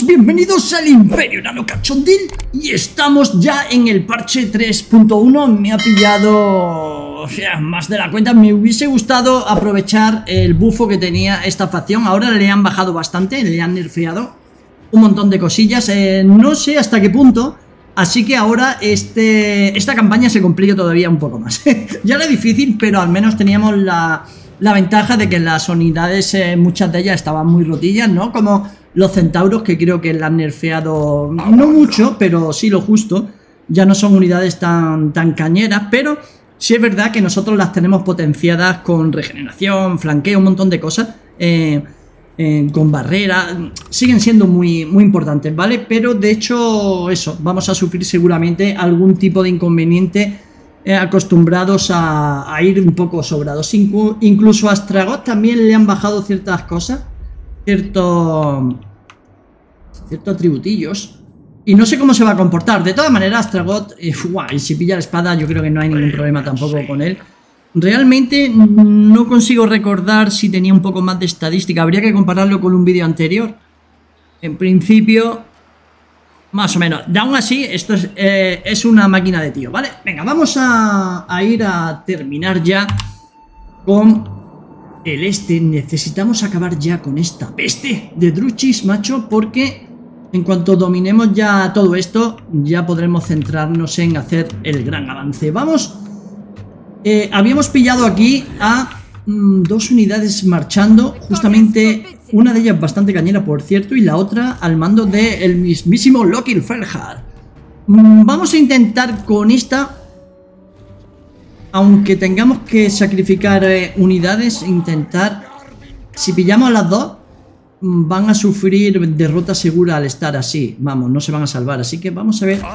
todos, bienvenidos al Imperio Nano Cachondil. Y estamos ya en el parche 3.1. Me ha pillado más de la cuenta. Me hubiese gustado aprovechar el bufo que tenía esta facción. Ahora le han bajado bastante, le han nerfeado un montón de cosillas, no sé hasta qué punto. Así que ahora esta campaña se complica todavía un poco más. Ya era difícil, pero al menos teníamos la ventaja de que las unidades, muchas de ellas estaban muy rotillas, ¿no? Como los centauros, que creo que la han nerfeado no mucho, pero sí lo justo. Ya no son unidades tan cañeras, pero sí es verdad que nosotros las tenemos potenciadas con regeneración, flanqueo, un montón de cosas, con barrera. Siguen siendo muy importantes, ¿vale? Pero de hecho, eso, vamos a sufrir seguramente algún tipo de inconveniente, acostumbrados a ir un poco sobrados. Incluso a Astragot también le han bajado ciertas cosas, ciertos atributillos, y no sé cómo se va a comportar. De todas maneras, Astragot, y si pilla la espada, yo creo que no hay ningún problema tampoco con él. Realmente no consigo recordar si tenía un poco más de estadística. Habría que compararlo con un vídeo anterior. En principio, más o menos. De aún así, esto es una máquina de tío, ¿vale? Venga, vamos a ir a terminar ya con el necesitamos acabar ya con esta peste de Druchis, macho, porque en cuanto dominemos ya todo esto, ya podremos centrarnos en hacer el gran avance. Vamos. Habíamos pillado aquí a dos unidades marchando, justamente una de ellas bastante cañera, por cierto, y la otra al mando del mismísimo Lokil Ferhar. Vamos a intentar con esta, aunque tengamos que sacrificar unidades, intentar, si pillamos a las dos, van a sufrir derrota segura al estar así. Vamos, no se van a salvar, así que vamos a ver.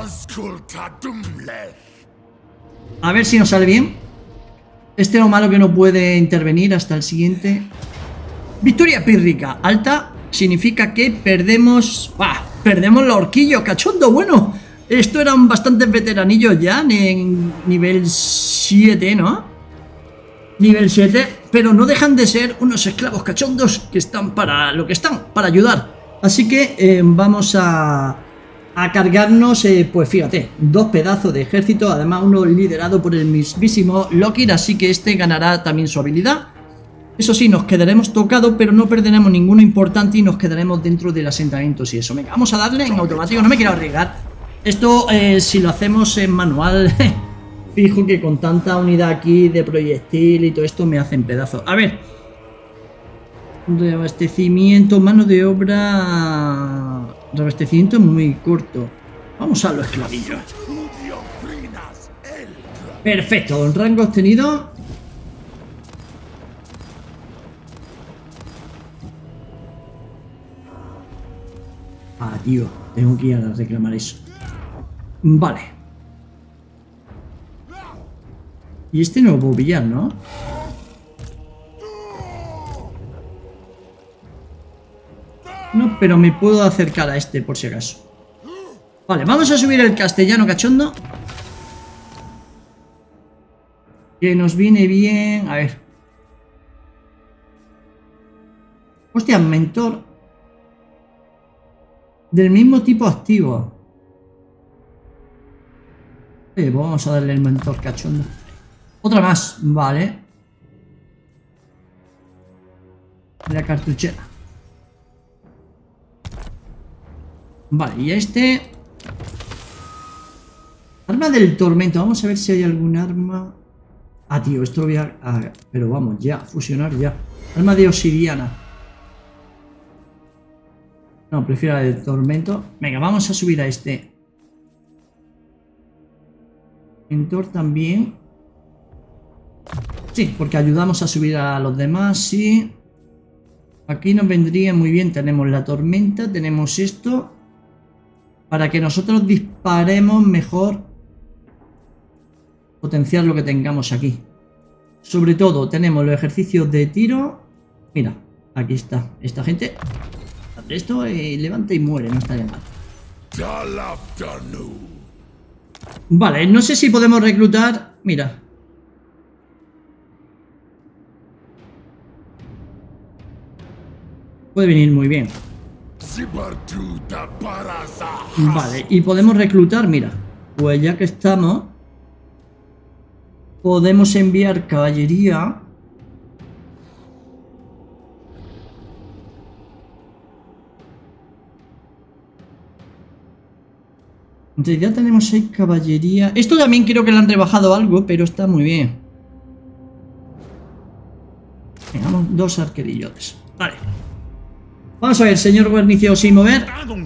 A ver si nos sale bien. Este es lo malo, que no puede intervenir hasta el siguiente. Victoria pírrica alta significa que perdemos. Perdemos la horquilla, cachondo. Bueno, esto eran bastantes veteranillos ya en nivel 7, ¿no? Nivel 7, pero no dejan de ser unos esclavos cachondos que están para lo que están, para ayudar. Así que vamos a cargarnos, pues fíjate, dos pedazos de ejército, además uno liderado por el mismísimo Lokil, así que este ganará también su habilidad. Eso sí, nos quedaremos tocados, pero no perderemos ninguno importante y nos quedaremos dentro del asentamiento y eso. Venga, vamos a darle en automático, no me quiero arriesgar. Esto, si lo hacemos en manual, fijo que con tanta unidad aquí de proyectil y todo esto me hacen pedazos. A ver, reabastecimiento, mano de obra. Reabastecimiento muy corto. Vamos a los esclavillos. Perfecto, rango obtenido. Tío, tengo que ir a reclamar eso. Vale. Y este no lo puedo pillar, ¿no? No, pero me puedo acercar a este por si acaso. Vale, vamos a subir el castellano cachondo, que nos viene bien. A ver. Hostia, mentor del mismo tipo activo. Pues vamos a darle el mentor cachondo. Otra más, vale. La cartuchera. Vale, y este. Arma del tormento. Vamos a ver si hay algún arma. Tío, esto lo voy a... pero vamos, ya, fusionar ya. Arma de obsidiana. No, prefiero la del tormento. Venga, vamos a subir a este. Mentor también. Sí, porque ayudamos a subir a los demás, sí. Aquí nos vendría muy bien. Tenemos la tormenta, tenemos esto. Para que nosotros disparemos mejor, potenciar lo que tengamos aquí. Sobre todo tenemos los ejercicios de tiro. Mira, aquí está. Esta gente hace esto y levanta y muere, no estaría mal. Vale, no sé si podemos reclutar. Mira. Puede venir muy bien. Vale, y podemos reclutar, mira. Pues ya que estamos, podemos enviar caballería. Entonces ya tenemos 6 caballería. Esto también creo que le han rebajado algo, pero está muy bien. Tengamos 2 arquerillotes. Vale. Vamos a ver, señor guarnicio, sin mover.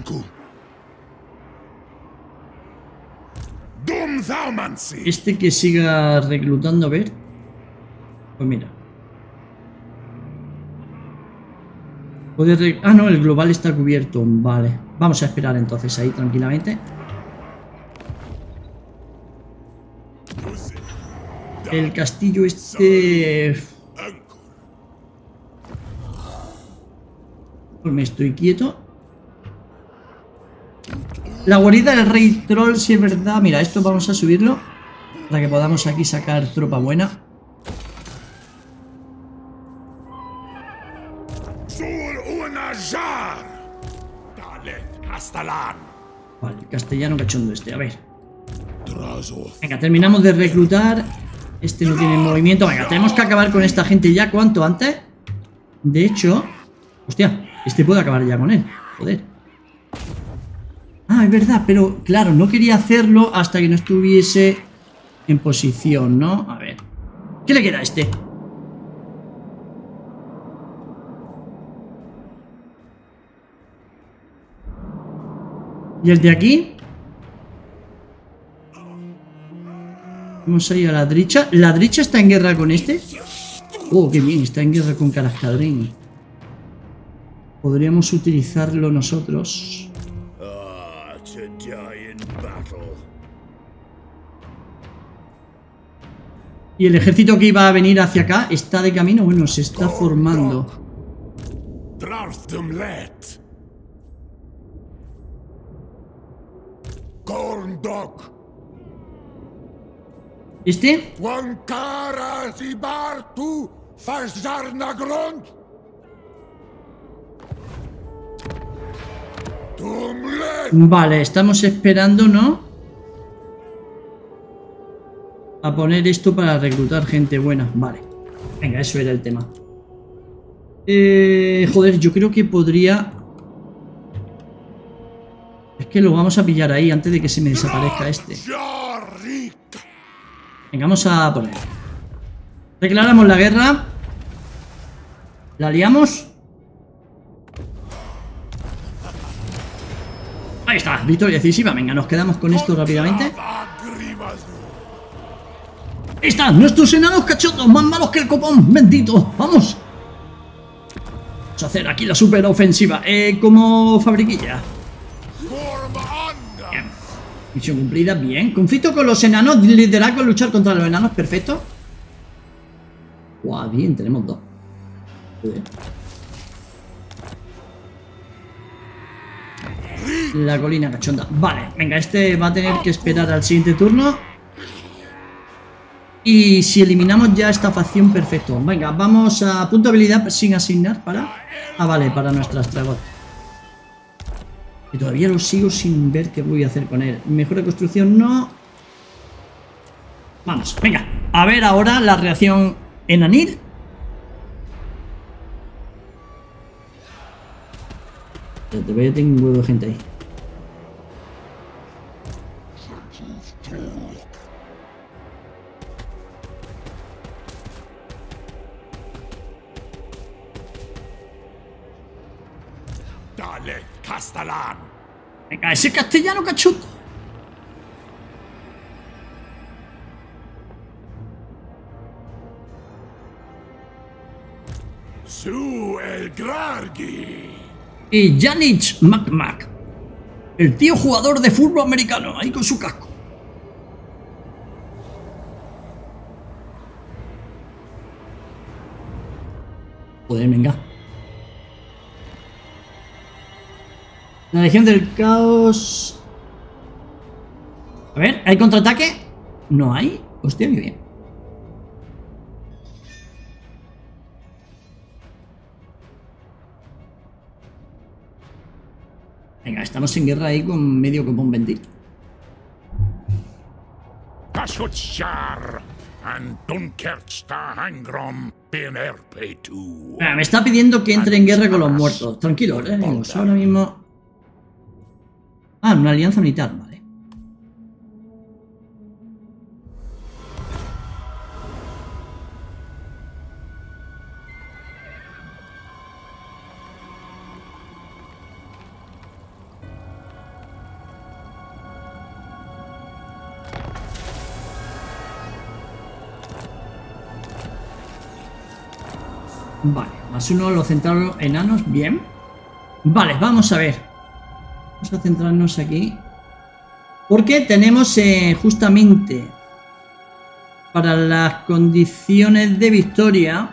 Este que siga reclutando, a ver. Pues mira. Ah, no, el global está cubierto. Vale. Vamos a esperar entonces ahí tranquilamente. El castillo este... Pues me estoy quieto. La guarida del rey troll, si es verdad. Mira, esto vamos a subirlo para que podamos aquí sacar tropa buena. Vale, el castellano cachondo este, a ver. Venga, terminamos de reclutar. Este no tiene movimiento. Venga, tenemos que acabar con esta gente ya cuanto antes. De hecho... Hostia, este puede acabar ya con él. Joder. Ah, es verdad, pero claro, no quería hacerlo hasta que no estuviese en posición, ¿no? A ver. ¿Qué le queda a este? ¿Y el de aquí? Vamos a ir a la derecha. ¿La derecha está en guerra con este? Oh, qué bien, está en guerra con Carascadrín. Podríamos utilizarlo nosotros. Y el ejército que iba a venir hacia acá está de camino. Bueno, se está formando. ¿Este? Vale, estamos esperando, ¿no? A poner esto para reclutar gente buena. Vale. Venga, eso era el tema. Joder, yo creo que podría... Es que lo vamos a pillar ahí antes de que se me desaparezca este. Venga, vamos a poner. Declaramos la guerra. La liamos. Ahí está, victoria decisiva. Venga, nos quedamos con esto rápidamente. Ahí están, nuestros enanos cachondos, más malos que el copón, bendito. Vamos. Vamos a hacer aquí la super ofensiva. Como fabriquilla. Bien. Misión cumplida, bien. Conflicto con los enanos, liderazgo, luchar contra los enanos, perfecto. Guau, bien, tenemos 2. Joder. La colina cachonda. Vale, venga, este va a tener que esperar al siguiente turno. Y si eliminamos ya esta facción, perfecto. Venga, vamos a punto de habilidad sin asignar para... Ah, vale, para nuestras Tragot. Y todavía lo sigo sin ver qué voy a hacer con él. Mejor de construcción no. Vamos, venga. A ver ahora la reacción enanil. Te veo, tengo un huevo de gente ahí. Dale, Castellán. Venga, ese castellano cachuto. Su el Grargi. Y Janich McMack, el tío jugador de fútbol americano, ahí con su casco. Joder, venga. La Legión del Caos. A ver, ¿hay contraataque? No hay. Hostia, qué bien. estamos en guerra ahí con medio copón ventil. Me está pidiendo que entre en guerra con los muertos. Tranquilo, ahora mismo. Ah, una alianza militar, vale. Vale, +1 los centrales enanos, bien. Vale, vamos a ver. Vamos a centrarnos aquí. Porque tenemos justamente para las condiciones de victoria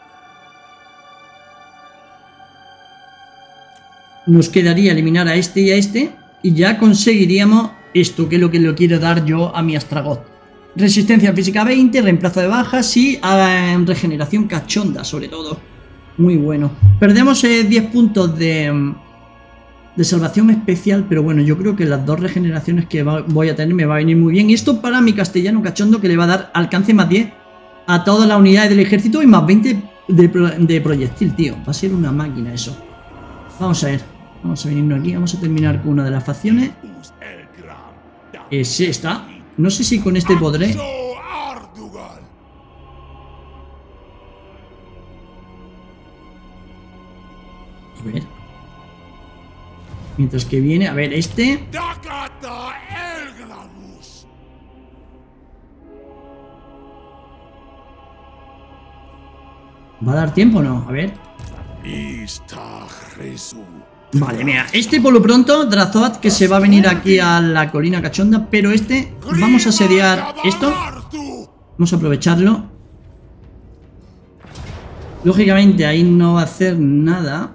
nos quedaría eliminar a este y a este. Y ya conseguiríamos esto, que es lo que le quiero dar yo a mi Astragoth. Resistencia física 20, reemplazo de bajas y regeneración cachonda, sobre todo. Muy bueno. Perdemos 10 puntos de salvación especial, pero bueno, yo creo que las 2 regeneraciones que voy a tener me va a venir muy bien. Y esto para mi castellano cachondo, que le va a dar alcance +10 a todas las unidades del ejército y +20 de proyectil, tío. Va a ser una máquina eso. Vamos a ver. Vamos a venirnos aquí. Vamos a terminar con una de las facciones. Es esta. No sé si con este podré. A ver. Mientras que viene, a ver, este. ¿Va a dar tiempo o no? A ver. Vale, mira, este por lo pronto, Drazoat, que se va a venir aquí a la colina cachonda, pero este, vamos a asediar esto. Vamos a aprovecharlo. Lógicamente ahí no va a hacer nada.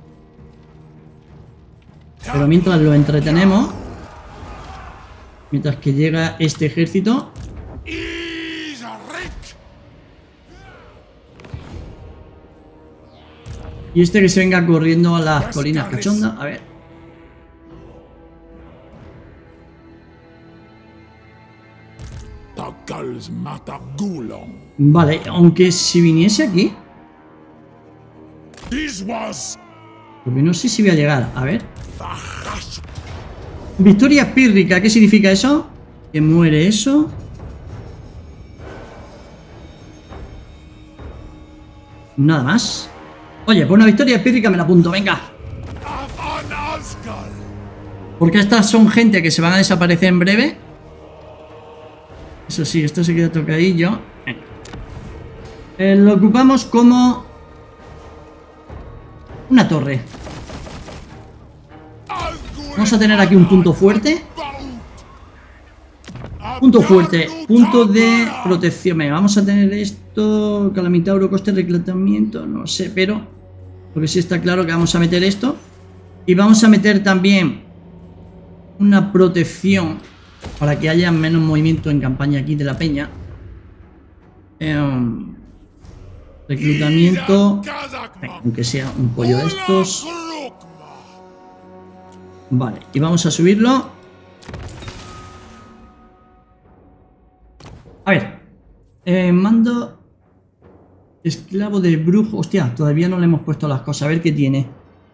Pero mientras lo entretenemos, mientras que llega este ejército. Y este que se venga corriendo a las colinas cachondas. A ver. Vale, aunque si viniese aquí. Porque no sé si voy a llegar. A ver. Victoria pírrica. ¿Qué significa eso? Que muere eso. Nada más. Oye, pues una victoria pírrica me la apunto, venga. Porque estas son gente que se van a desaparecer en breve. Eso sí, esto se queda tocadillo. Lo ocupamos como una torre. Vamos a tener aquí un punto fuerte. Punto fuerte, punto de protección. Venga, vamos a tener esto. Calamitauro, coste de reclutamiento. No sé, pero porque sí está claro que vamos a meter esto. Y vamos a meter también una protección para que haya menos movimiento en campaña aquí de la peña. Reclutamiento. Venga, aunque sea un pollo de estos. Vale, y vamos a subirlo. A ver, mando esclavo de brujo. Hostia, todavía no le hemos puesto las cosas. A ver qué tiene.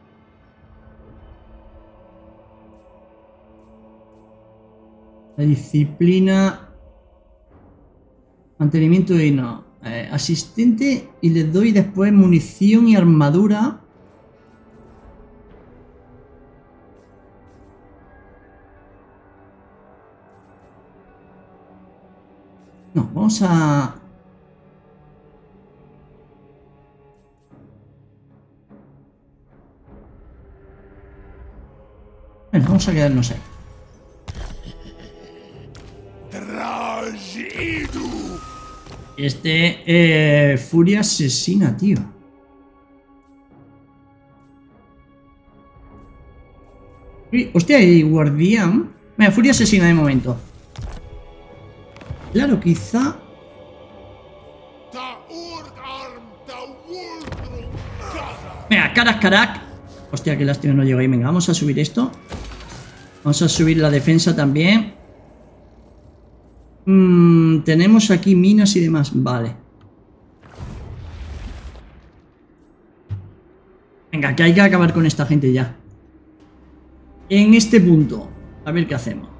La disciplina. Mantenimiento y no. Asistente y le doy después munición y armadura. No, vamos a... Bueno, vamos a quedarnos ahí. Furia asesina, tío. Hostia, y guardián. Venga, furia asesina de momento. Claro, quizá. Venga, carac. Hostia, qué lástima no llega ahí. Venga, vamos a subir esto. Vamos a subir la defensa también. Tenemos aquí minas y demás. Vale. Venga, que hay que acabar con esta gente ya. En este punto. A ver qué hacemos.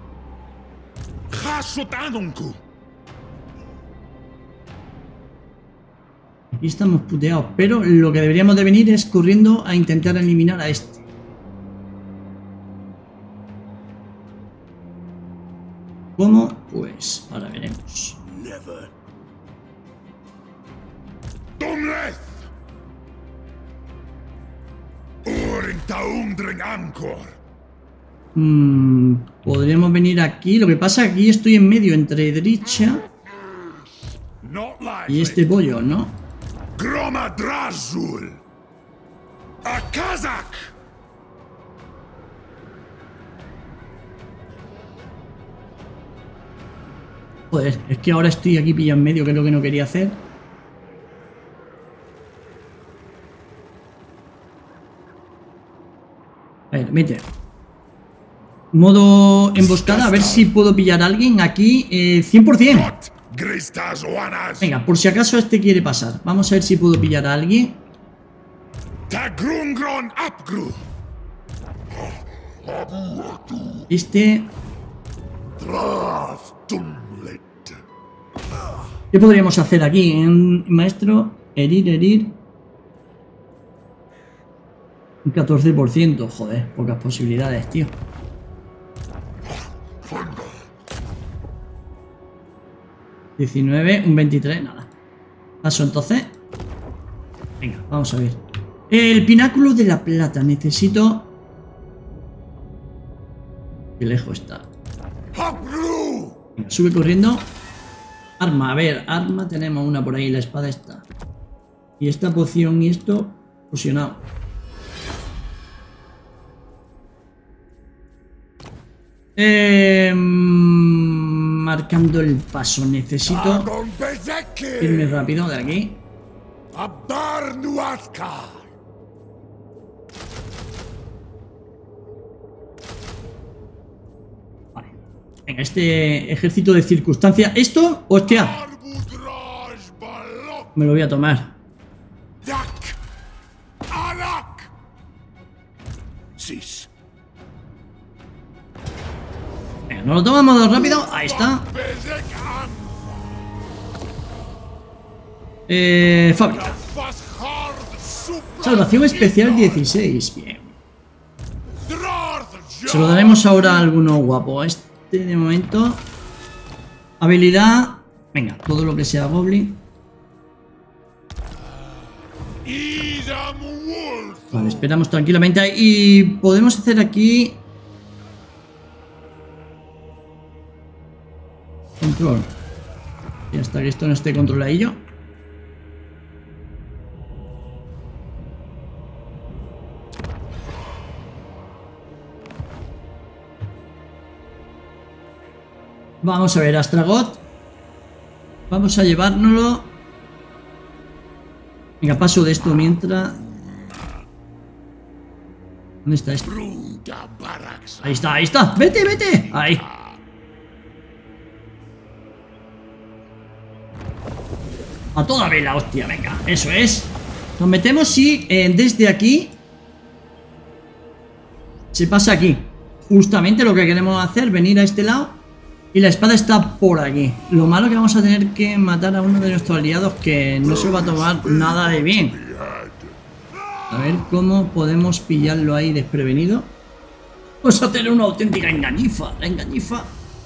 Aquí estamos puteados. Pero lo que deberíamos de venir es corriendo a intentar eliminar a este. ¿Cómo? Pues ahora veremos. Podríamos venir aquí. Lo que pasa es que aquí estoy en medio entre Dricha y este pollo, ¿no? Joder, es que ahora estoy aquí pillado en medio, que es lo que no quería hacer. A ver, mete. Modo emboscada, a ver si puedo pillar a alguien aquí. 100%. Venga, por si acaso este quiere pasar. Vamos a ver si puedo pillar a alguien. Este... ¿Qué podríamos hacer aquí? Maestro, herir. Un 14%, joder, pocas posibilidades, tío. $19, un 23, nada. Paso entonces. Venga, vamos a ver. El pináculo de la plata, necesito... Qué lejos está. Venga, sube corriendo. Arma, a ver, arma tenemos una por ahí, la espada está. Y esta poción y esto fusionado. Marcando el paso, necesito irme rápido de aquí. Vale. Venga, este ejército de circunstancia. Esto, hostia, me lo voy a tomar. Venga, nos lo tomamos rápido. Ahí está. Fábrica. Salvación especial 16. Bien. Se lo daremos ahora a alguno guapo. Este de momento. Habilidad. Venga, todo lo que sea Goblin. Vale, esperamos tranquilamente. Y podemos hacer aquí... Control. Y hasta que esto no esté controladillo. Vamos a ver, Astragot. Vamos a llevárnoslo. Venga, paso de esto mientras... ¿Dónde está esto? Ahí está, ahí está. Vete, vete. Ahí. A toda vela, hostia, venga, eso es. Nos metemos y desde aquí se pasa aquí. Justamente lo que queremos hacer, venir a este lado. Y la espada está por aquí. Lo malo es que vamos a tener que matar a uno de nuestros aliados, que no se va a tomar nada de bien. A ver cómo podemos pillarlo ahí desprevenido. Vamos a tener una auténtica engañifa. La engañifa.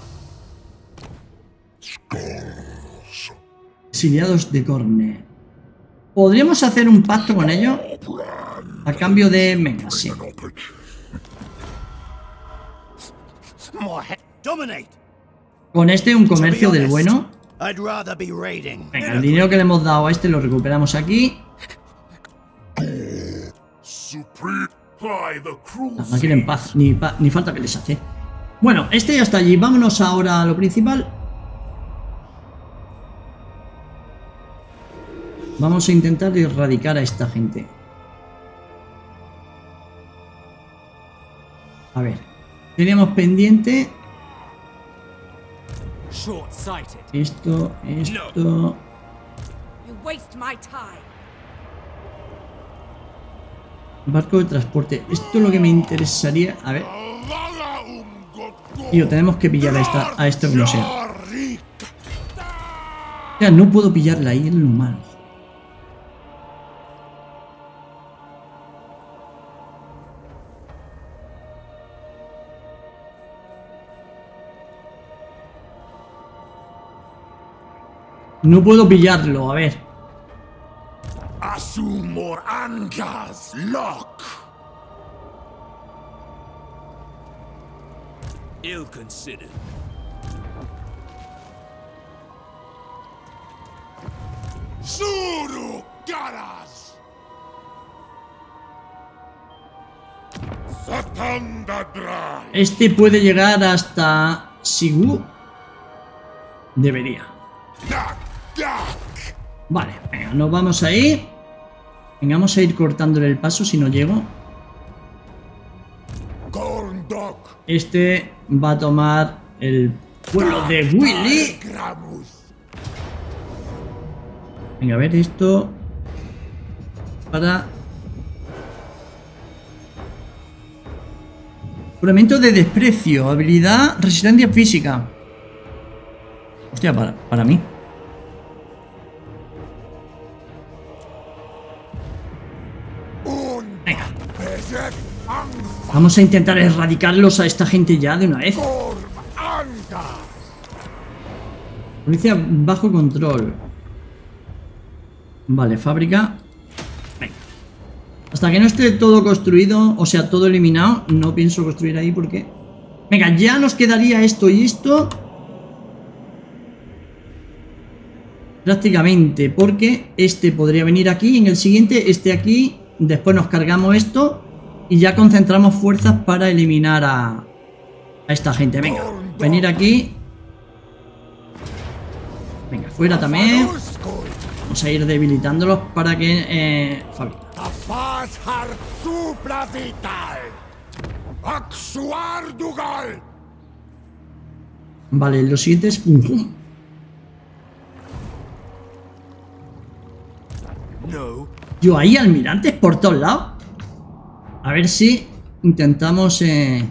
Exiliados de Corne. ¿Podríamos hacer un pacto con ellos? A cambio de... Venga, sí. Con este un comercio del bueno. Venga, el dinero que le hemos dado a este lo recuperamos aquí. No quieren paz, ni falta que les hace. Bueno, este ya está allí. Vámonos ahora a lo principal. Vamos a intentar erradicar a esta gente. A ver. Teníamos pendiente Short-sighted. esto. You waste my time. Barco de transporte. Esto es lo que me interesaría. A ver. Avala umgotgo. Tío, tenemos que pillar a esto como sea. O sea, no puedo pillarla ahí, es lo malo. No puedo pillarlo, a ver. Asumor Angas Lock. ill-considered. Suru Garas. Satandadra. Este puede llegar hasta Sigu. Debería. Dak. Vale, venga, nos vamos ahí. Venga, vamos a ir cortándole el paso si no llego. Gorndok. Este va a tomar el pueblo de Willy. Gramus. Venga, a ver esto. Para... Juramento de desprecio. Habilidad, resistencia física. Hostia, para mí. Venga. Bezek Angfa. Vamos a intentar erradicarlos a esta gente ya de una vez. Gorm Angas. Policía bajo control. Vale, fábrica. Venga. Hasta que no esté todo construido, o sea, todo eliminado, no pienso construir ahí porque... Venga, ya nos quedaría esto y esto. Prácticamente, porque este podría venir aquí, en el siguiente, este aquí. Después nos cargamos esto y ya concentramos fuerzas para eliminar a esta gente. Venga, venir aquí. Venga, fuera también. Vamos a ir debilitándolos para que... fábrica. Afas har supla vital. Axuar dugal. Vale, lo siguiente es... pum, pum. No. Yo, ahí almirantes por todos lados. A ver si intentamos...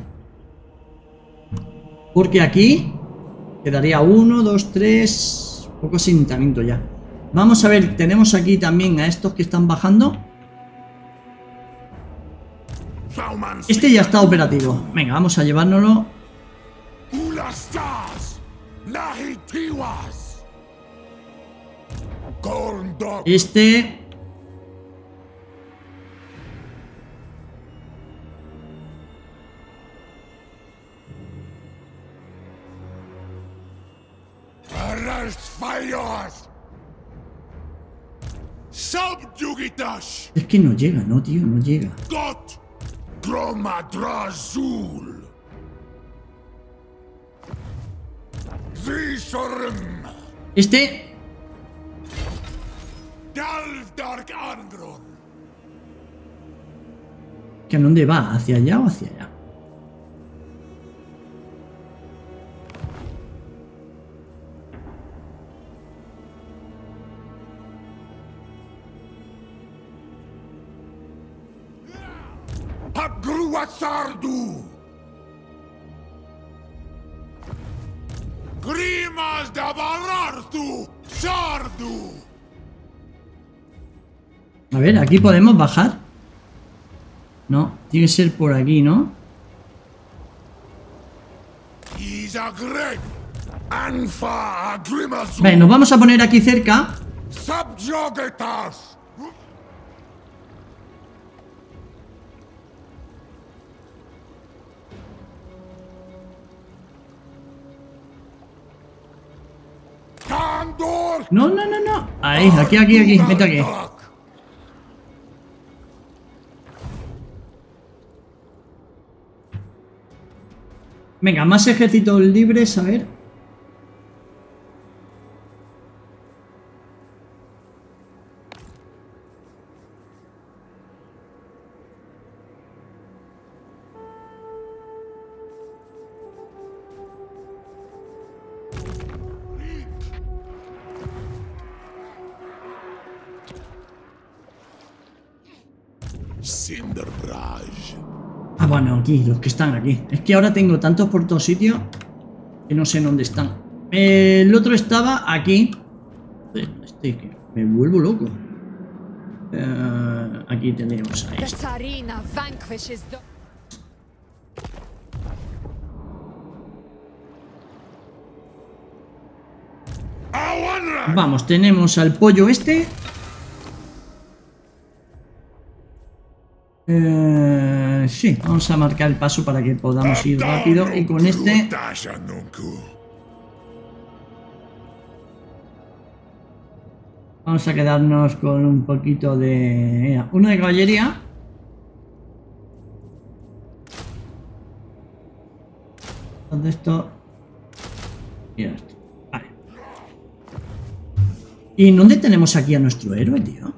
Porque aquí quedaría 1, 2, 3... Poco asentamiento ya. Vamos a ver, tenemos aquí también a estos que están bajando. Este ya está operativo. Venga, vamos a llevárnoslo. Ulastas. Nahitiwas. Gorndok. Este... Arrasfayos. Subjugitas. Es que no llega, no, tío, no llega. Got. Dromadrazul. Zisorm. Este... Daldark Angron. ¿Que a dónde va? ¿Hacia allá o hacia allá? Abgruatsardu. Grimas da Barartu. Sardu. A ver, ¿aquí podemos bajar? No, tiene que ser por aquí, ¿no? Isagreg. Anfa Agrimazu. Vale, nos vamos a poner aquí cerca. Subjugitas. Kandor. No, no, no, no. Ahí, aquí, vete aquí. Venga, más ejércitos libres, a ver. Cinderbraj. Ah, bueno, aquí, los que están aquí. Es que ahora tengo tantos por todos sitios que no sé dónde están. El otro estaba aquí. Me vuelvo loco. Aquí tenemos a The este. Tsarina vanquishes the... Vamos, tenemos al pollo este. Sí, vamos a marcar el paso para que podamos ir rápido. Y con este vamos a quedarnos con un poquito de... Mira, uno de caballería. ¿Dónde esto? Mira esto. Vale. ¿Y dónde tenemos aquí a nuestro héroe, tío?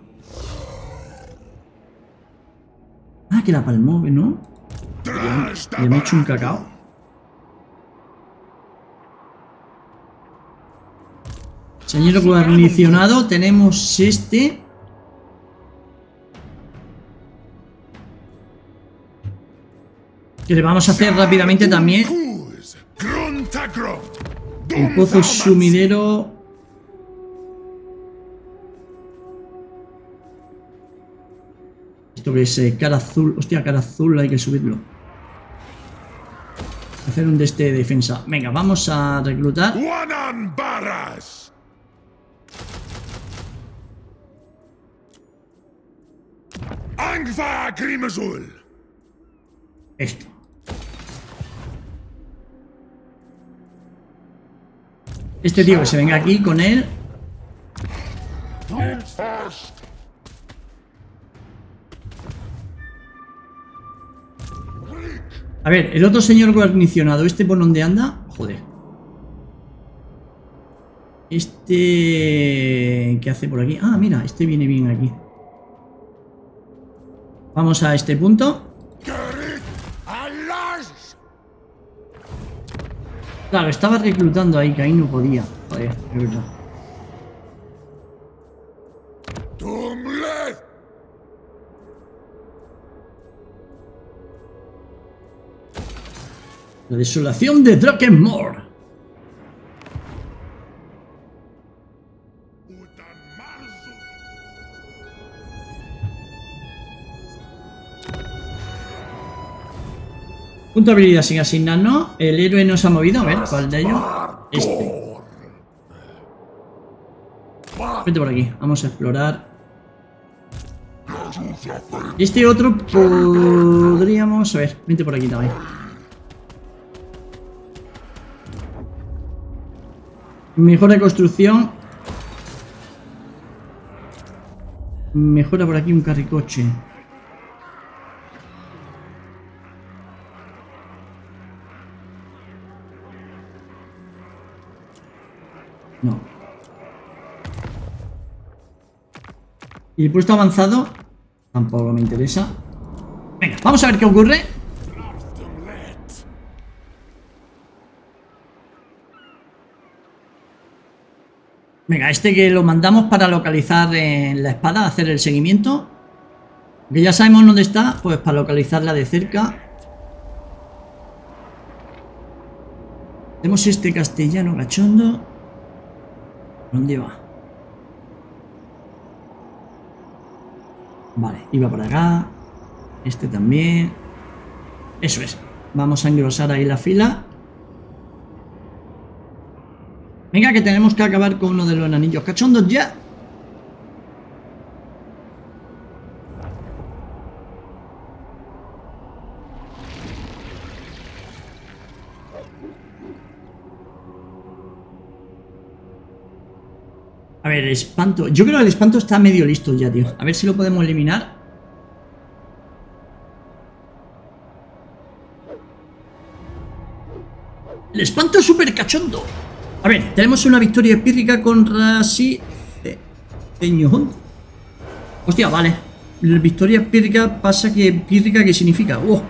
Ah, que la palmó, ¿no? Le he hecho un cacao. Señor guarnicionado, tenemos este. Que le vamos a hacer rápidamente también. El pozo sumidero. Esto que es cara azul. Hostia, cara azul, hay que subirlo. Hacer un de este de defensa. Venga, vamos a reclutar. Esto. Este tío que se venga aquí con él. A ver, el otro señor guarnicionado, ¿este por dónde anda? Joder. Este... ¿Qué hace por aquí? Ah, mira, este viene bien aquí. Vamos a este punto. Claro, estaba reclutando ahí, que ahí no podía. Joder, es verdad. La desolación de Drakkenmord. Punto de habilidad sin asignar, ¿no? El héroe no se ha movido. A ver, ¿cuál de ellos? Este. Vete por aquí, vamos a explorar. Este otro podríamos... A ver, vente por aquí también. Mejora de construcción. Mejora por aquí un carricoche. No. Y el puesto avanzado tampoco me interesa. Venga, vamos a ver qué ocurre. Venga, este que lo mandamos para localizar en la espada, hacer el seguimiento. Que ya sabemos dónde está, pues para localizarla de cerca. Tenemos este castellano cachondo. ¿Dónde va? Vale, iba por acá. Este también. Eso es. Vamos a engrosar ahí la fila. Venga, que tenemos que acabar con uno de los enanillos cachondos ya. A ver, el espanto. Yo creo que el espanto está medio listo ya, tío. A ver si lo podemos eliminar. El espanto es súper cachondo. A ver, tenemos una victoria pírrica con Rasi... Hostia, vale. La victoria pírrica pasa que... ¿Pírrica qué significa? ¡Oh!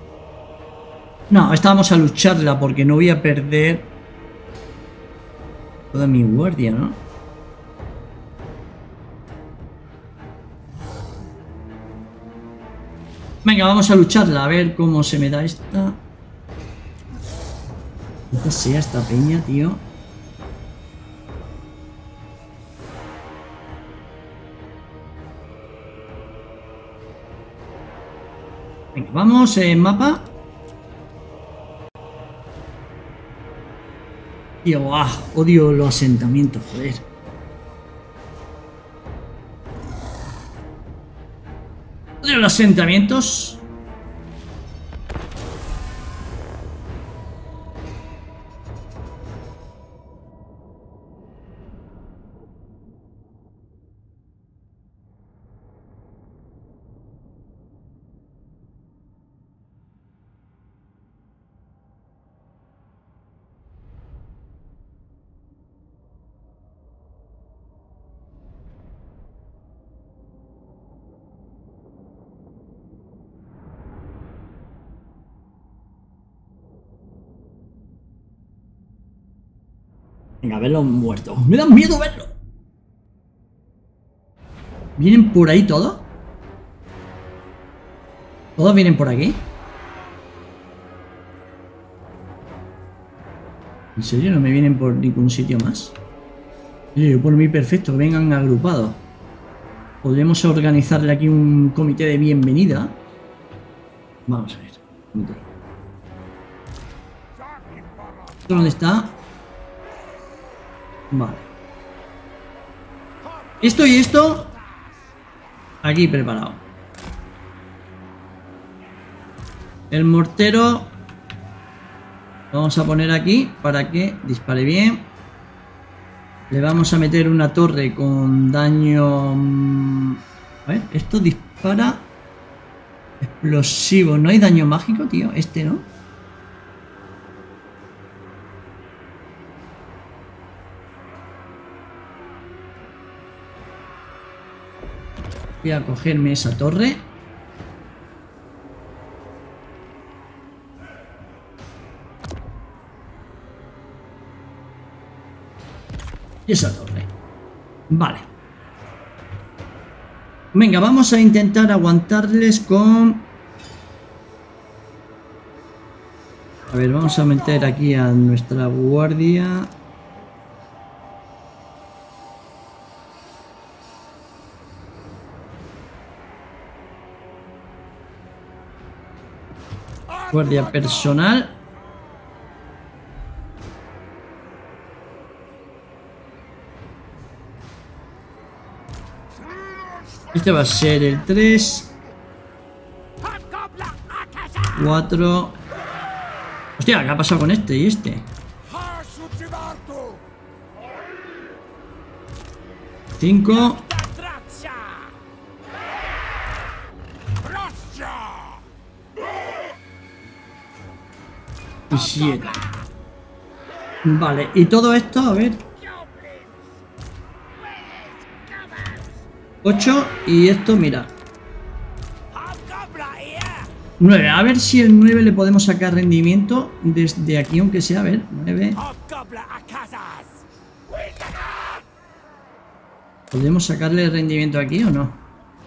No, esta vamos a lucharla porque no voy a perder. Toda mi guardia, ¿no? Venga, vamos a lucharla, a ver cómo se me da esta. Esta sea esta peña, tío. Venga, vamos en mapa. Tío, odio los asentamientos, joder. Odio los asentamientos. Venga, a verlos muertos. Me da miedo verlo. ¿Vienen por ahí todos? ¿Todos vienen por aquí? ¿En serio no me vienen por ningún sitio más? Yo por mí perfecto, que vengan agrupados. Podríamos organizarle aquí un comité de bienvenida. Vamos a ver. ¿Dónde está? Vale. Esto y esto aquí preparado. El mortero lo vamos a poner aquí para que dispare bien. Le vamos a meter una torre con daño. A ver, esto dispara explosivo. ¿No hay daño mágico, tío? Este no. Voy a cogerme esa torre. Y esa torre. Vale. Venga, vamos a intentar aguantarles con... A ver, vamos a meter aquí a nuestra guardia. Guardia personal. Este va a ser el 3 4. Hostia, ¿qué ha pasado con este y este? 5 y 7. Vale, y todo esto, a ver, 8 y esto, mira, 9. A ver si el 9 le podemos sacar rendimiento desde aquí, aunque sea, a ver, 9. ¿Podemos sacarle rendimiento aquí o no?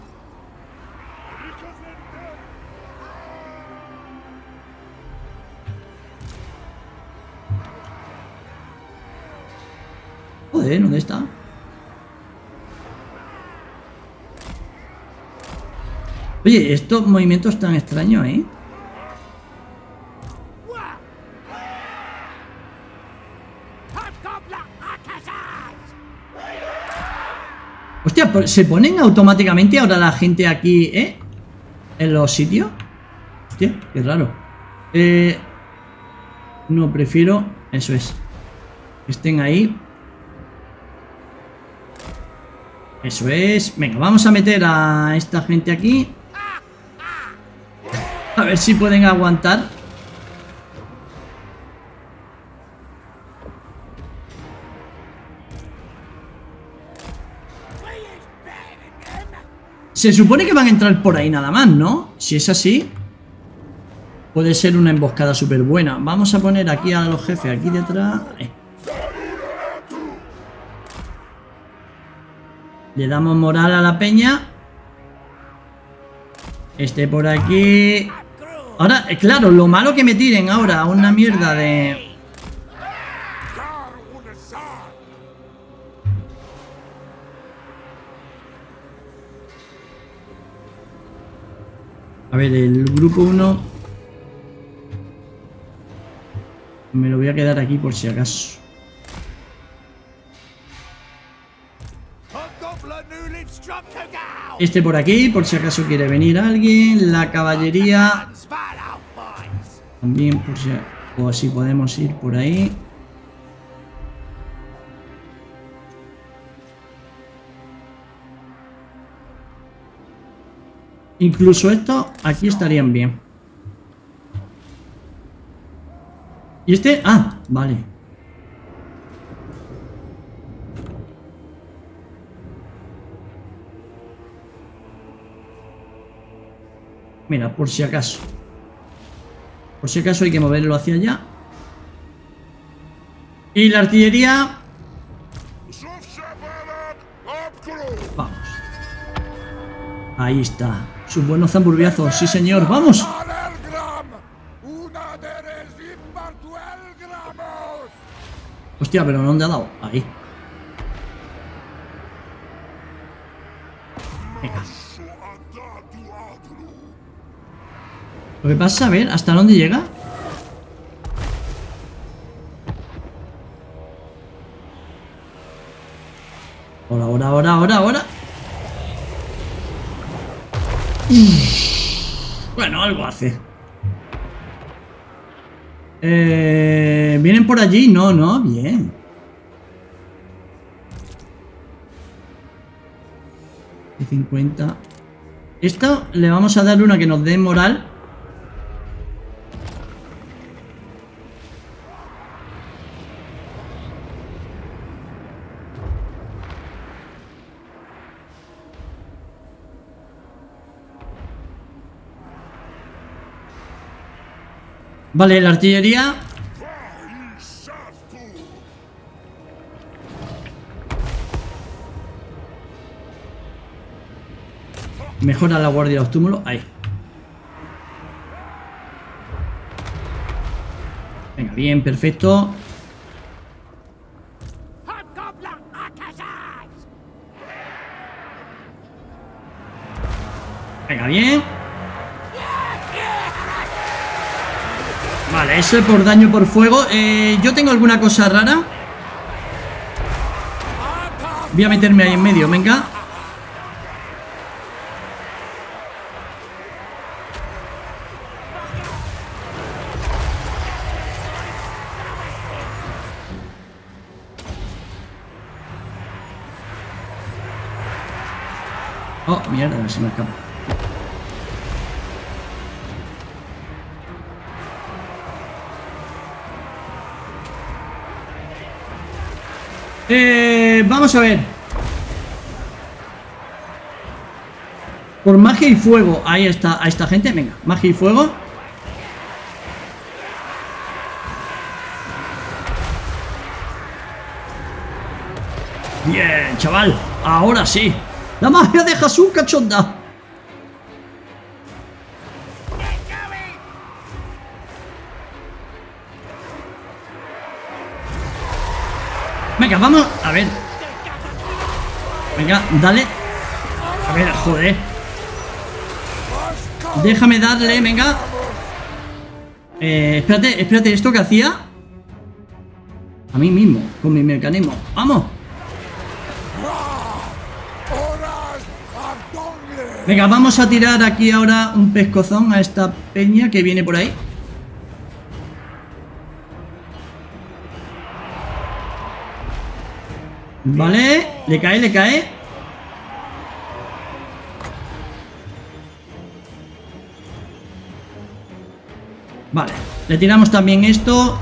Joder, ¿dónde está? Oye, estos movimientos tan extraños, ¿eh? Hostia, ¿se ponen automáticamente ahora la gente aquí, en los sitios? Hostia, qué raro. No, prefiero... Eso es. Que estén ahí. Eso es. Venga, vamos a meter a esta gente aquí. A ver si pueden aguantar. Se supone que van a entrar por ahí nada más, ¿no? Si es así, puede ser una emboscada súper buena. Vamos a poner aquí a los jefes aquí detrás. Le damos moral a la peña. Este por aquí. Ahora, claro, lo malo que me tiren ahora una mierda de... A ver, el grupo 1 me lo voy a quedar aquí por si acaso. Este por aquí, por si acaso quiere venir alguien. La caballería también, por si... O así podemos ir por ahí. Incluso estos aquí estarían bien. ¿Y este? Ah, vale. Mira, por si acaso. Por si acaso hay que moverlo hacia allá. Y la artillería... Vamos. Ahí está. Sus buenos zamburbiazos, sí señor, ¡vamos! Hostia, pero no dónde ha dado. Ahí. Venga. Lo que pasa, a ver, ¿hasta dónde llega? Ahora. Bueno, algo hace. ¿Vienen por allí? No, bien. Y 50. Esto le vamos a dar una que nos dé moral. Vale, la artillería. Mejora la guardia de los túmulos. Ahí. Venga, bien, perfecto. Venga, bien. Vale, eso es por daño por fuego. Yo tengo alguna cosa rara. Voy a meterme ahí en medio, venga. Oh, mierda, se me escapa. Vamos a ver. Por magia y fuego. Ahí está, a esta gente. Venga, magia y fuego. Bien, chaval. Ahora sí. La magia de Jesús, cachonda. Venga, vamos. A ver. Venga, dale. A ver, joder. Déjame darle, venga. Espérate, ¿esto que hacía? A mí mismo, con mi mecanismo. ¡Vamos! Venga, vamos a tirar aquí ahora un pescozón a esta peña que viene por ahí. Vale, le cae. Vale, le tiramos también esto.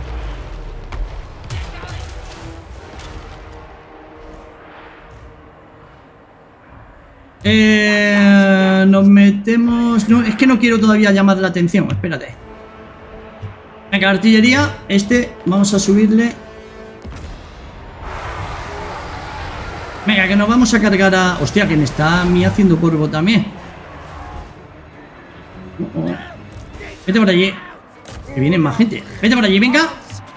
Nos metemos... No, es que no quiero todavía llamar la atención, espérate. Venga, artillería. Vamos a subirle. Venga, que nos vamos a cargar a... Hostia, que me está a mí haciendo polvo también. Vete por allí. Que vienen más gente. Vete por allí, venga.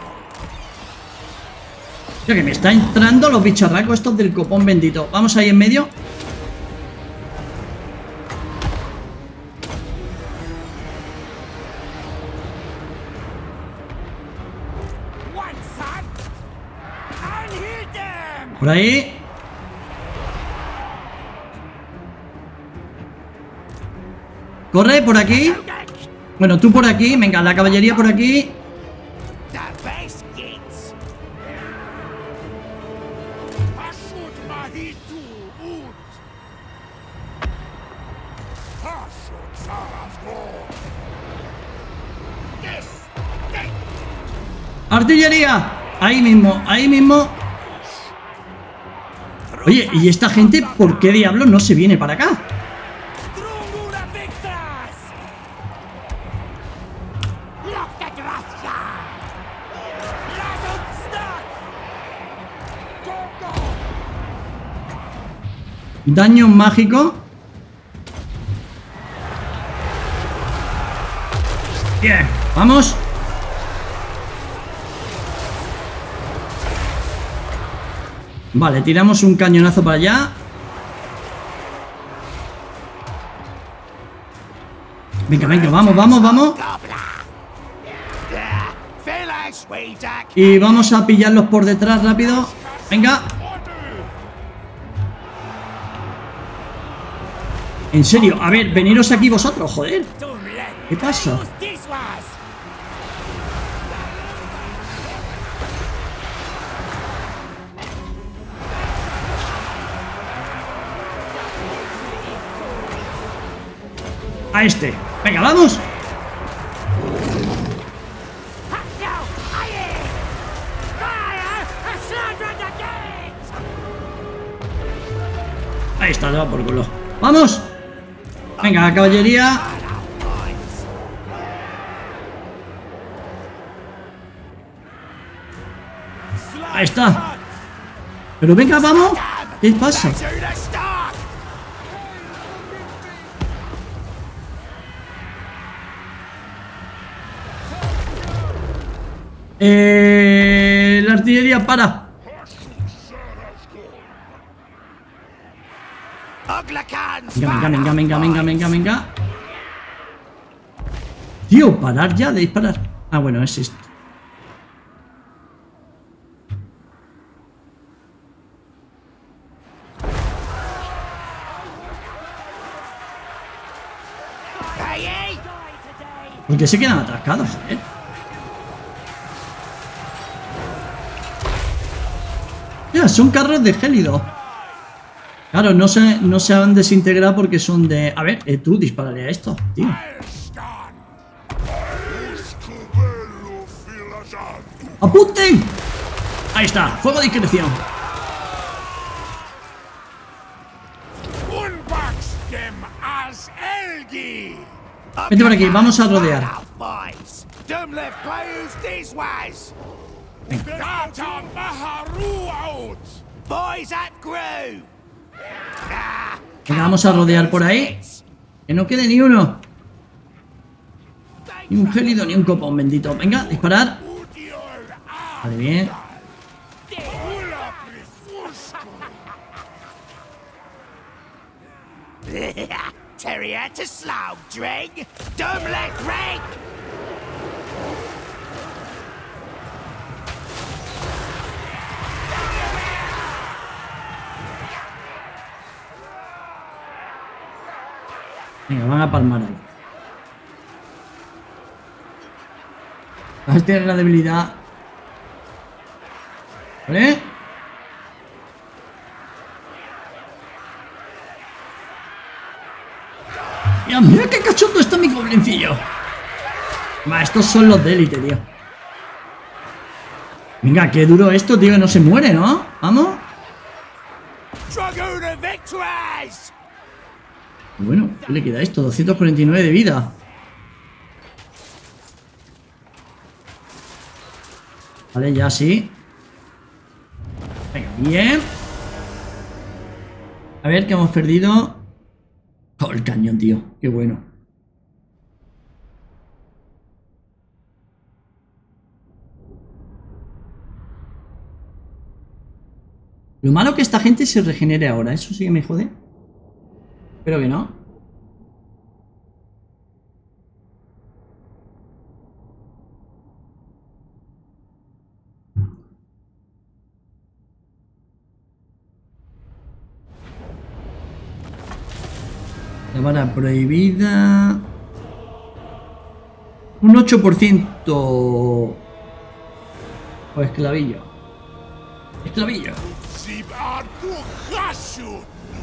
Hostia, que me está entrando los bicharracos estos del copón bendito. Vamos ahí en medio. Por ahí. Corre por aquí. Bueno, tú por aquí. Venga, la caballería por aquí. Artillería. Ahí mismo, ahí mismo. Oye, ¿y esta gente por qué diablos no se viene para acá? Daño mágico. Bien, vamos. Vale, tiramos un cañonazo para allá. Venga, venga, vamos, vamos, vamos. Y vamos a pillarlos por detrás rápido. Venga. En serio, a ver, veniros aquí vosotros, joder. ¿Qué pasa? A este. Venga, vamos. Ahí está, va por culo. ¡Vamos! Venga, caballería. Ahí está. Pero venga, vamos. ¿Qué pasa? La artillería para. Venga, venga, venga, venga, venga, venga. Tío, parar ya de disparar. Ah, bueno, es esto. Porque se quedan atascados, Ya, son carros de gélido. Claro, no se han desintegrado porque son de... A ver, tú dispárale a esto, tío. ¡Apunten! Ahí está, fuego de discreción. Vete por aquí, vamos a rodear. Venga, vamos a rodear por ahí. Que no quede ni uno. Ni un gélido ni un copón bendito. Venga, disparar. Vale, bien. Terrier to slow drink. Dumlet rank. Venga, van a palmar ahí. Vas a tener la debilidad. ¿Vale? Mira, mira qué cachondo está mi goblincillo. Va, estos son los de élite, tío. Venga, qué duro esto, tío, que no se muere, ¿no? Vamos. Bueno, ¿qué le queda a esto? 249 de vida. Vale, ya sí. Venga, bien. A ver, ¿qué hemos perdido? Oh, el cañón, tío. Qué bueno. Lo malo que esta gente se regenere ahora. Eso sí que me jode. Espero que no. La vara prohibida. Un 8%. O esclavillo. Esclavillo. Sib Ardu Hashu.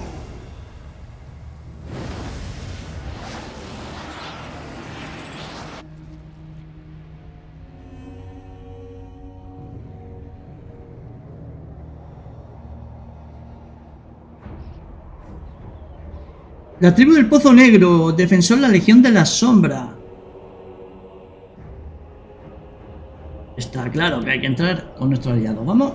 La tribu del Pozo Negro, defensor de la Legión de la Sombra. Está claro que hay que entrar con nuestro aliado. Vamos.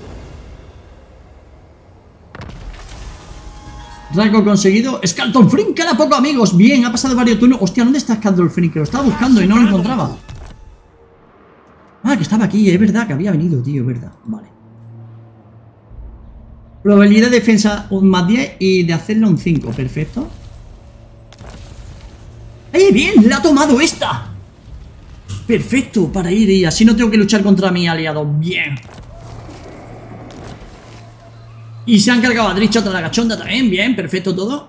Rasgo conseguido. Scalton Frink, queda poco, amigos. Bien, ha pasado varios turnos. Hostia, ¿dónde está Scalton Frink? Que lo estaba buscando y no lo encontraba. Ah, que estaba aquí. Es verdad que había venido, tío. Es verdad. Vale. Probabilidad de defensa un más 10 y de hacerlo un 5. Perfecto. ¡Eh, bien! ¡La ha tomado esta! Perfecto, para ir y así no tengo que luchar contra mi aliado. Bien. Y se han cargado a Drichot a la cachonda también. Bien, perfecto todo.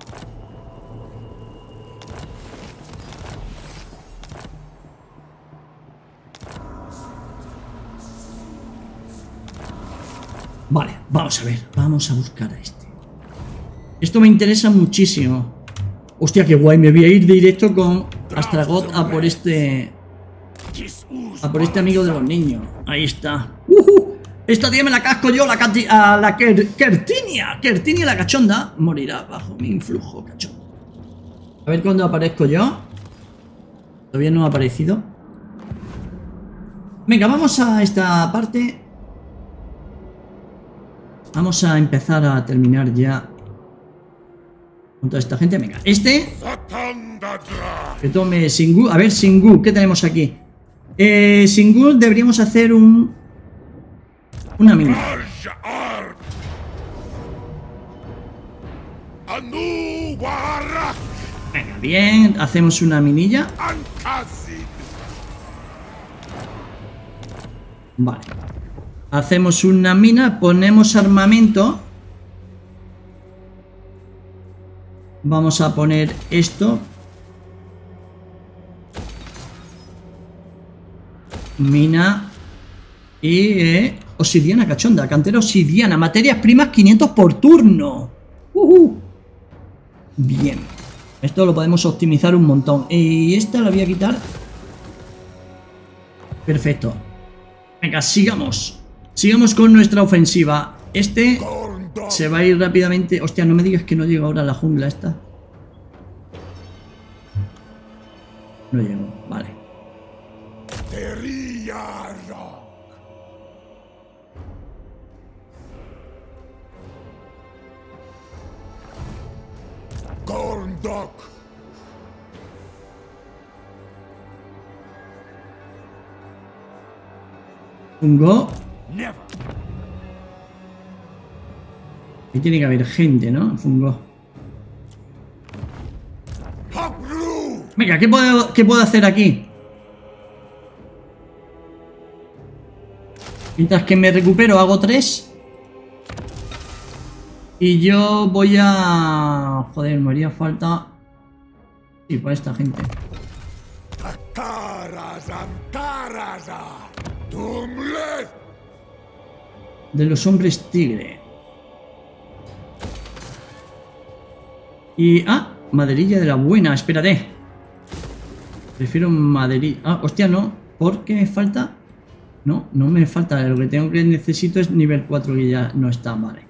Vale, vamos a ver. Vamos a buscar a este. Esto me interesa muchísimo. Hostia, qué guay. Me voy a ir directo con Astragot a por este... A por este amigo de los niños. Ahí está. Esta tía me la casco yo a la Kertinia. Kertinia la cachonda morirá bajo mi influjo cachondo. A ver cuándo aparezco yo. Todavía no ha aparecido. Venga, vamos a esta parte. Vamos a empezar a terminar ya con toda esta gente. Venga, este que tome Singu. A ver, Singu, ¿qué tenemos aquí? Singu, deberíamos hacer una mina. Venga, bien, hacemos una minilla. Vale. Hacemos una mina, ponemos armamento. Vamos a poner esto. Mina. Y obsidiana cachonda, cantera obsidiana. Materias primas 500 por turno. Bien. Esto lo podemos optimizar un montón. Y esta la voy a quitar. Perfecto. Venga, sigamos. Sigamos con nuestra ofensiva. Este se va a ir rápidamente. Hostia, no me digas que no llega ahora a la jungla esta. No llego, vale. Fungo. Ahí tiene que haber gente, ¿no? Fungo. Venga, ¿qué puedo hacer aquí? Mientras que me recupero hago 3. Y yo voy a... Joder, me haría falta... Sí, para esta gente. De los hombres tigre. Y... Ah, maderilla de la buena, espérate. Prefiero maderilla... Ah, hostia, no. ¿Por qué me falta? No, no me falta. Lo que necesito es nivel 4 que ya no está, vale.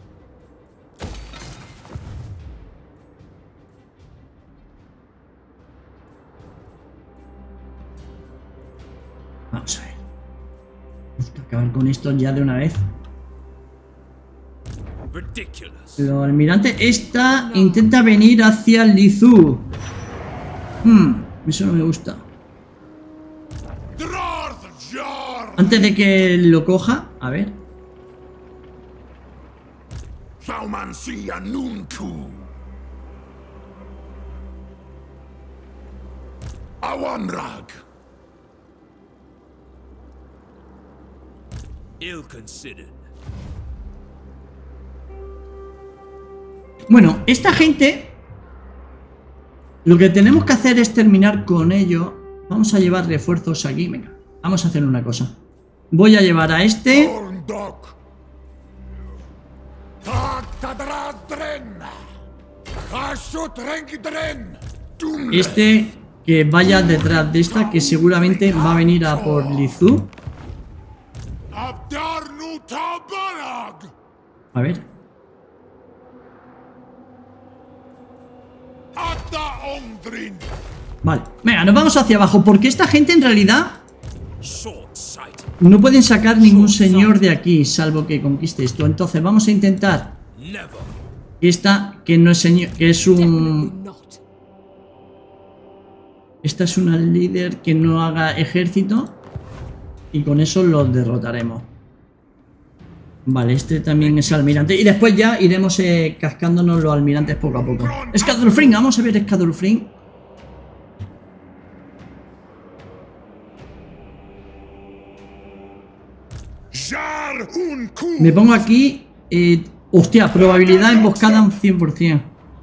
Vamos a ver. Tenemos que acabar con esto ya de una vez. ridiculous. El almirante esta intenta venir hacia Lizu. Eso no me gusta. Antes de que lo coja, a ver. Thaumancia Nunku. Awanrag. Ill considered. Bueno, esta gente, lo que tenemos que hacer es terminar con ello. Vamos a llevar refuerzos aquí. Venga, vamos a hacer una cosa. Voy a llevar a este. Orndok. Taktadradren. Hashutrenkdren. Dumle. Este que vaya detrás de esta, que seguramente va a venir a por Lizu. Abdarnu Tabarag. A ver. Ata Ondrin. Vale, venga, nos vamos hacia abajo, porque esta gente en realidad Short-sighted. no pueden sacar ningún señor de aquí, salvo que conquiste esto. Entonces vamos a intentar Never. esta, que no es señor, que es un... Definitely not. Esta es una líder que no haga ejército, y con eso los derrotaremos. Vale, este también es almirante. Y después ya iremos cascándonos los almirantes poco a poco. Skadulfrin, vamos a ver Skadulfrin. Jar Unku. Me pongo aquí. Hostia, probabilidad emboscada un 100%.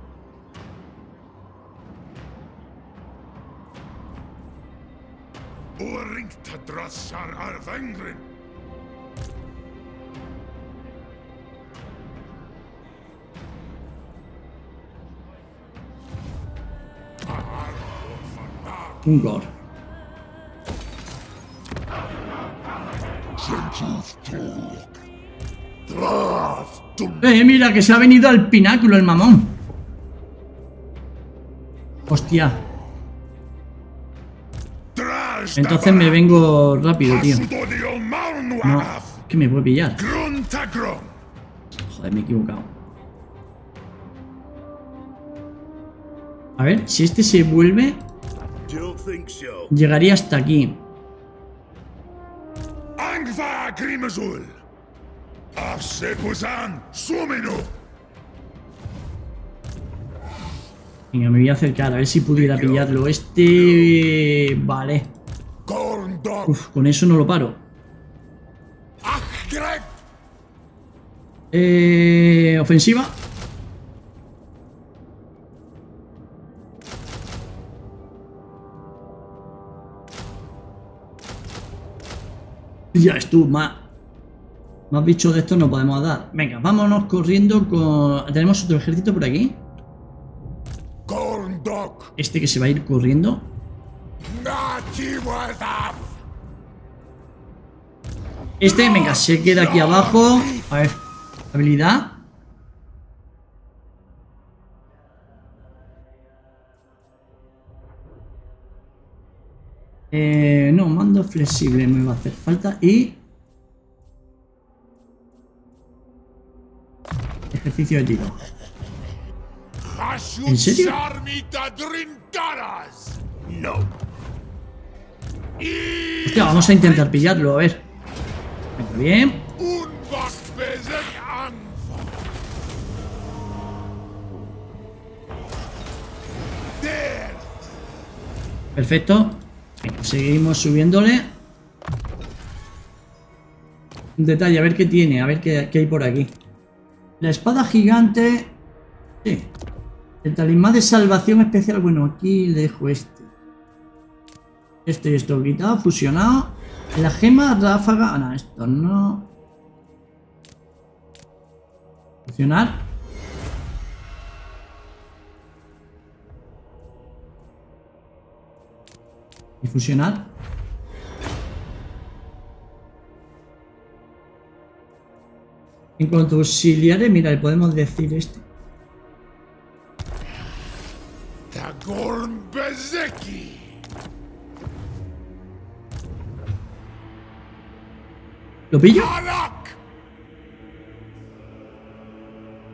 Orinktadrasar Arvengrin. Un gore. Mira que se ha venido al pináculo el mamón. Hostia. Entonces me vengo rápido, tío. No, que me puede pillar. Joder, me he equivocado. A ver, si este se vuelve, Don't think so. llegaría hasta aquí. Angva Grimazul. Afsepusan Sumino. Venga, me voy a acercar a ver si pudiera pillarlo. Este... Vale. Gorndok. Uf, con eso no lo paro. Achgreg. Ofensiva. Ya estuvo, más bichos de estos no podemos dar. Venga, vámonos corriendo con... ¿Tenemos otro ejército por aquí? Gorndok. Este que se va a ir corriendo. Natiwazaf. Este, venga, se queda aquí abajo. A ver, habilidad. No, mando flexible me va a hacer falta. Y... ejercicio de tiro. ¿En serio? No. Hostia, vamos a intentar pillarlo, a ver. Venga, bien. Perfecto. Venga, seguimos subiéndole. Un detalle, a ver qué tiene, a ver qué hay por aquí. La espada gigante. Sí. El talismán de salvación especial. Bueno, aquí le dejo este. Este y esto quitado, fusionado. La gema ráfaga. Ah, no, esto no. Fusionar. Y fusionar. En cuanto a auxiliares, mira, le podemos decir este. Tagorn Bezeki. ¿Lo pillo? Alak.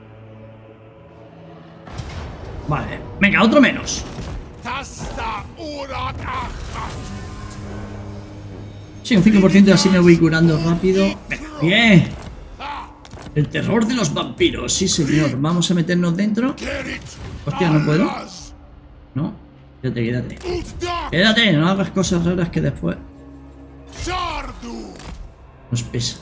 Vale, venga, otro menos. Tasta urat achat. Sí, un 5%, así me voy curando rápido. Venga, bien. El terror de los vampiros, sí señor. Vamos a meternos dentro. Kerit. Hostia, no puedo. Alas. No, quédate, quédate. Utdak. Quédate, no hagas cosas raras que después Shardu. nos pesa.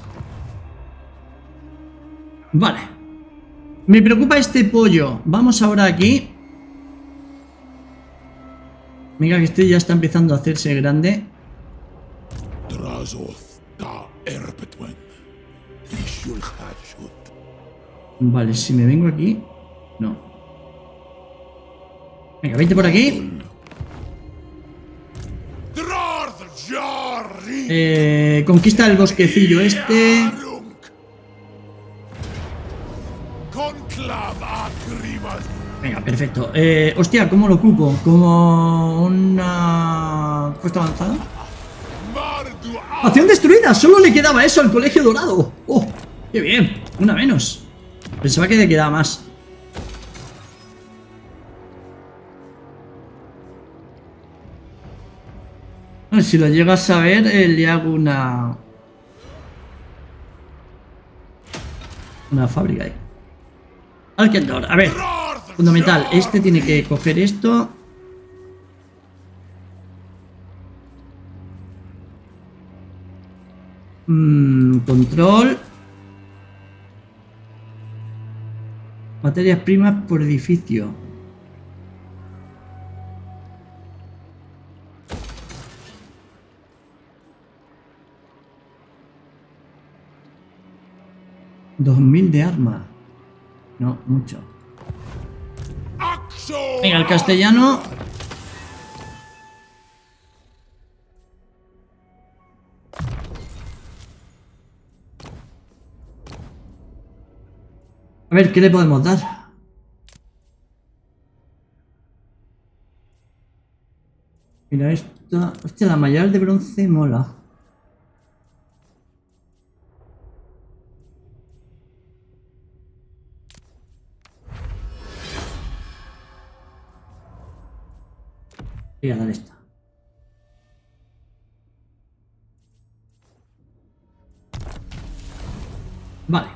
Vale. Me preocupa este pollo. Vamos ahora aquí. Mira que este ya está empezando a hacerse grande. Drazoth ta erpetwen. Ishul hashut. Vale, si me vengo aquí. No. Venga, vete por aquí. Drarth Jarri. Conquista el bosquecillo este. Yarunk. Conclav agrimas. Venga, perfecto. Hostia, ¿cómo lo ocupo? Como una puesta avanzada. Mardu ¡Acción destruida! Solo le quedaba eso al colegio dorado. ¡Oh! ¡Qué bien! Una menos. Pensaba que le quedaba más. Bueno, si lo llegas a ver, le hago una fábrica ahí. Alkendor, a ver. Fundamental, este tiene que coger esto. Control. Materias primas por edificio. $2000 de arma. No, mucho. Axo. Venga, el castellano. A ver, ¿qué le podemos dar? Mira esta. Hostia, la mallal de bronce mola. Voy a dar esta. Vale.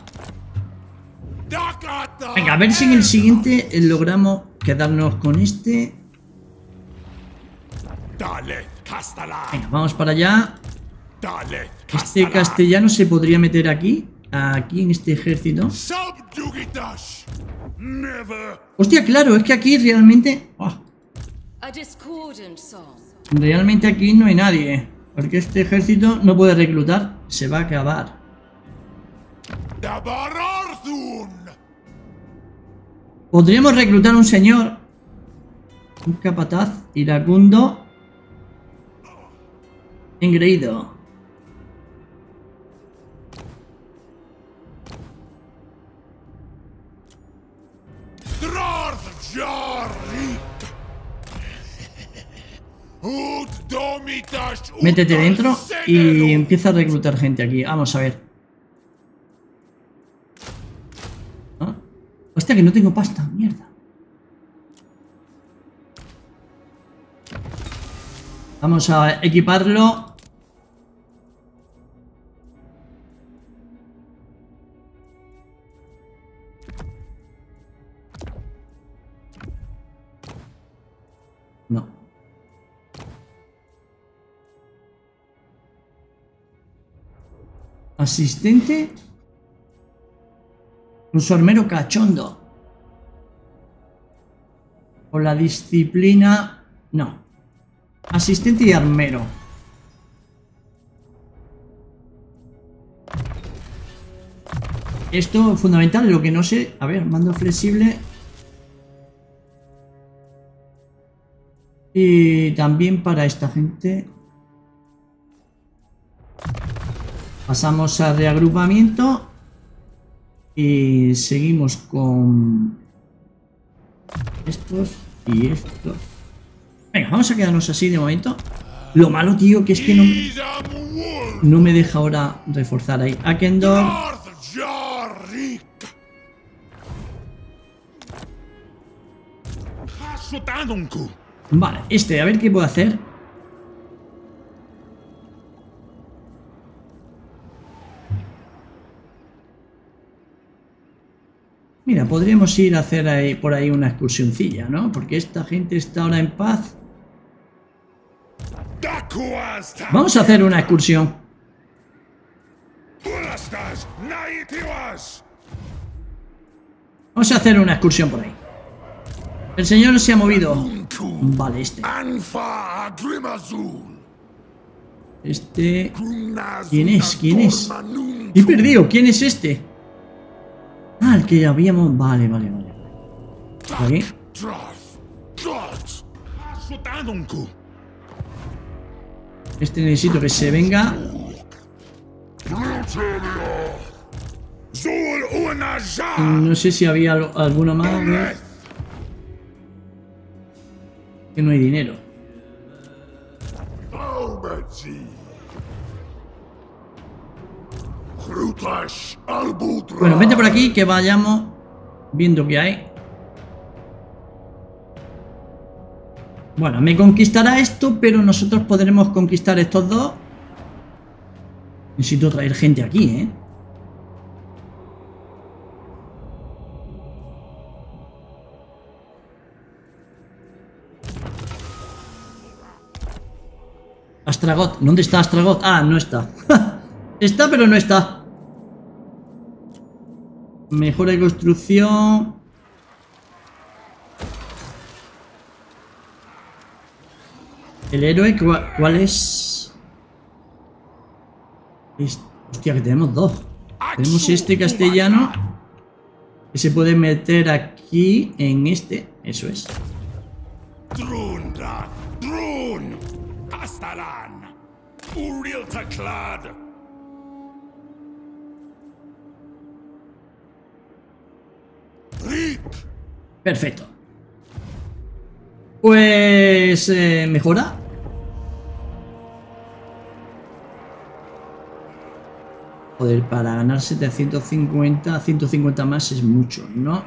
Dakata. Venga, a ver si en el siguiente logramos quedarnos con este. Daleth Castala. Venga, vamos para allá. Daleth Este Castala. castellano se podría meter aquí. Aquí en este ejército. Subjugitash. Never. Hostia, claro, es que aquí realmente... A discordant song. realmente aquí no hay nadie. Porque este ejército no puede reclutar. Se va a acabar. Dabararthun. Podríamos reclutar un señor. Un capataz iracundo. Engreído. Drarth Jarrik. Ut domitash. Métete dentro y empieza a reclutar gente aquí. Vamos a ver. ¿Ah? Hostia, que no tengo pasta. Mierda. Vamos a equiparlo. No. Asistente. Un sormero cachondo. O la disciplina. No. Asistente y armero. Esto fundamental, lo que no sé. A ver, mando flexible. Y también para esta gente. Pasamos a reagrupamiento. Y seguimos con estos y estos. Venga, vamos a quedarnos así de momento. Lo malo, tío, que es que Idam Wolf. no me deja ahora reforzar ahí. Akendor. Drarth Jarrik. Vale, a ver qué puedo hacer. Mira, podríamos ir a hacer por ahí una excursioncilla, ¿no? Porque esta gente está ahora en paz. Vamos a hacer una excursión. Vamos a hacer una excursión por ahí. El señor se ha movido. Vale, ¿Quién es? ¿Quién es? He perdido. ¿Quién es este? Ah, el que habíamos... Vale. Aquí. Necesito que se venga. No sé si había alguno más. Que no hay dinero. Bueno, vente por aquí que vayamos viendo qué hay. Bueno, me conquistará esto, pero nosotros podremos conquistar estos dos. Necesito traer gente aquí, ¿eh? Astragot, ¿dónde está Astragot? Ah, no está. Está, pero no está. Mejora de construcción. El héroe, ¿cuál es? Hostia, que tenemos dos. Tenemos este castellano, que se puede meter aquí en este. Eso es. Perfecto. Pues... mejora. Joder, para ganar 750, 150 más es mucho, ¿no?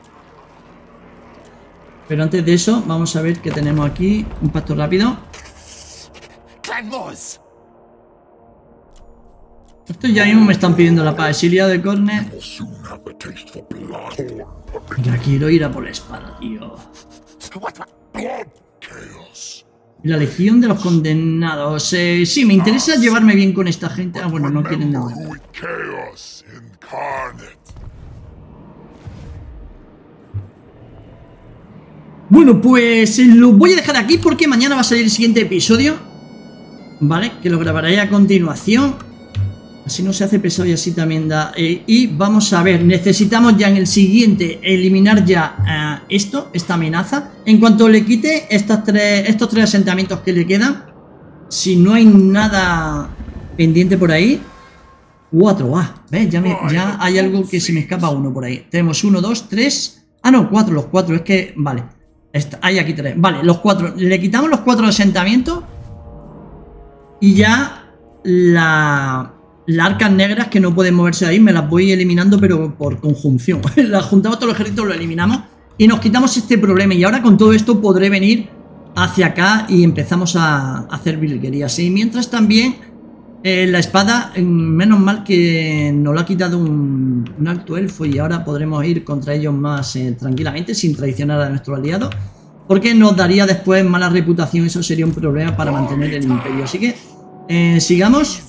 Pero antes de eso, vamos a ver qué tenemos aquí. Un pacto rápido. Estos ya mismo me están pidiendo la paz. Exiliado de Corner. Ya quiero ir a por la espada, tío. La legión de los condenados. Sí, me interesa llevarme bien con esta gente. Ah, bueno, no quieren nada. Bueno, pues lo voy a dejar aquí porque mañana va a salir el siguiente episodio. Vale, que lo grabaré a continuación. Así no se hace pesado y así también da. Y vamos a ver, necesitamos ya en el siguiente eliminar ya esta amenaza. En cuanto le quite estos tres asentamientos que le quedan, si no hay nada pendiente por ahí. 4, ¿ves? Ya hay algo que se me escapa uno por ahí. Tenemos 1, 2, 3. Ah, no, 4, los 4, es que... Vale, hay aquí 3. Vale, los 4. Le quitamos los 4 asentamientos. Y ya las arcas negras que no pueden moverse ahí me las voy eliminando, pero por conjunción. Las juntamos todos los ejércitos, lo eliminamos y nos quitamos este problema. Y ahora con todo esto podré venir hacia acá y empezamos a hacer virguerías. Y mientras también la espada, menos mal que nos lo ha quitado un alto elfo y ahora podremos ir contra ellos más tranquilamente, sin traicionar a nuestros aliados, porque nos daría después mala reputación. Eso sería un problema para mantener el imperio. Así que sigamos.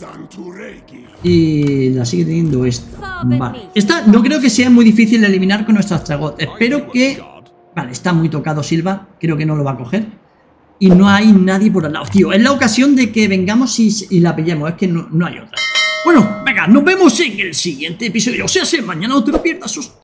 Y la sigue teniendo esta. Vale. Esta no creo que sea muy difícil de eliminar con nuestro Astragot. Espero que... Vale, está muy tocado Silva. Creo que no lo va a coger. Y no hay nadie por al lado. Tío, es la ocasión de que vengamos y la pillemos. Es que no hay otra. Bueno, venga, nos vemos en el siguiente episodio. O sea, mañana no te lo pierdas.